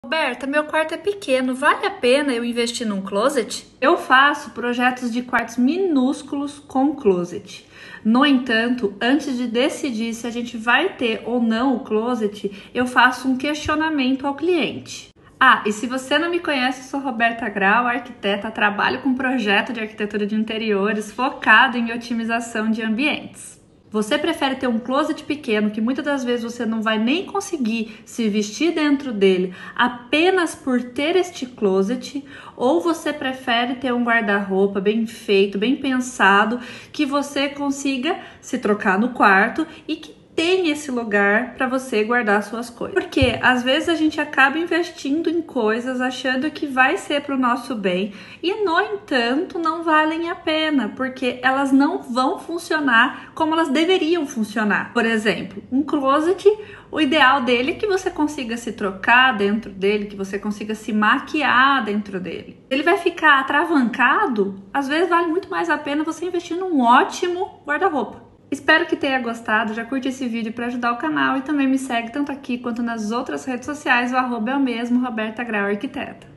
Roberta, meu quarto é pequeno, vale a pena eu investir num closet? Eu faço projetos de quartos minúsculos com closet. No entanto, antes de decidir se a gente vai ter ou não o closet, eu faço um questionamento ao cliente. E se você não me conhece, eu sou Roberta Grau, arquiteta, trabalho com projeto de arquitetura de interiores focado em otimização de ambientes. Você prefere ter um closet pequeno que muitas das vezes você não vai nem conseguir se vestir dentro dele apenas por ter este closet, ou você prefere ter um guarda-roupa bem feito, bem pensado, que você consiga se trocar no quarto e que tem esse lugar para você guardar suas coisas. Porque às vezes a gente acaba investindo em coisas achando que vai ser para o nosso bem e, no entanto, não valem a pena, porque elas não vão funcionar como elas deveriam funcionar. Por exemplo, um closet, o ideal dele é que você consiga se trocar dentro dele, que você consiga se maquiar dentro dele. Ele vai ficar atravancado, às vezes vale muito mais a pena você investir num ótimo guarda-roupa. Espero que tenha gostado, já curte esse vídeo para ajudar o canal e também me segue tanto aqui quanto nas outras redes sociais, o @é o mesmo, Roberta Grau Arquiteta.